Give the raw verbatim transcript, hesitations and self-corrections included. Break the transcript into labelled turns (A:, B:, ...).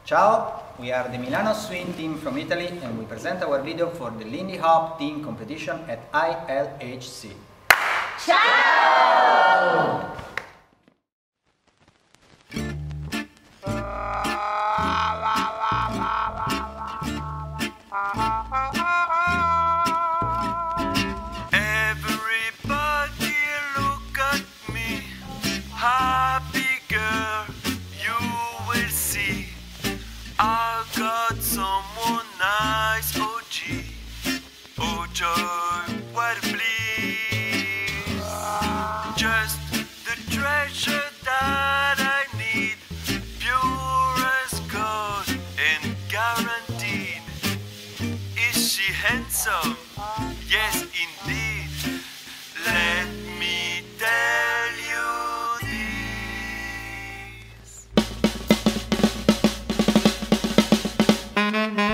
A: Ciao, we are the Milano Swing team from Italy and we present our video for the Lindy Hop team competition at I L H C.
B: Ciao!
C: Everybody look at me, happy girl, you will see. I got someone nice, oh gee, oh joy, what a bliss. Just the treasure that I need, pure as gold and guaranteed. Is she handsome? Yes, indeed. Let me tell you this.